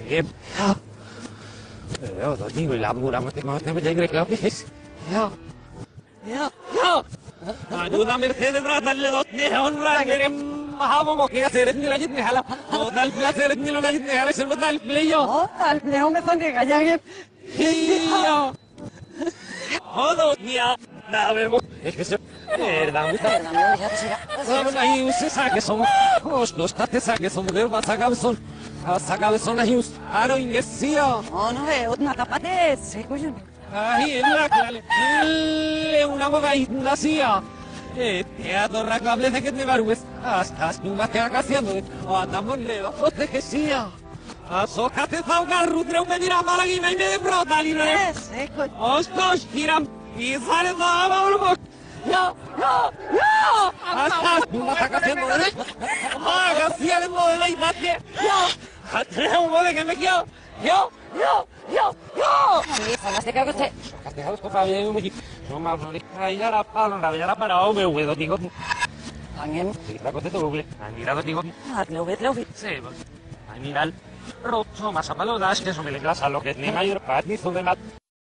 Angeb. Ja, dat ding laat moet maar met de grek is. Ja. Ja. Ja. دودا مرتين براد اللي غطني هون راجل هاو مكيا سيرتني لجتني هلا دودا البلا سيرتني لجتني هلا سيربت البليو البليو مثلا كجاجب هيا هذا يا نعم ايش بس نعم نعم اي وسا que somos os dos tates que somos de Basagabson Basagabson na Hughes aro ingesia no è una tapate secondo Ahí en la clave, una boca ignacia. Teatro racable de que te barrues, hasta tú vas a haciendo, o andamos lejos de que sea. Azócate zaugar rudre un medir a Malagina y me de brota libre. Ostos tiran y sale toda urbo. Ya, ya, ya. Hasta tú vas a haciendo, haga cielo de la imagen. Ya, hasta un modo que me quiero. Yo. Falaste que usted. Te hago escopa bien muy. No más no le caiga la palabra para hombre, huevo, digo. Angem. La cosa te google. Angira digo. Lo ves. Sí, pues. Aniral. Rocho más a palo das que eso me le grasa lo que es ni mayor pat ni de mat.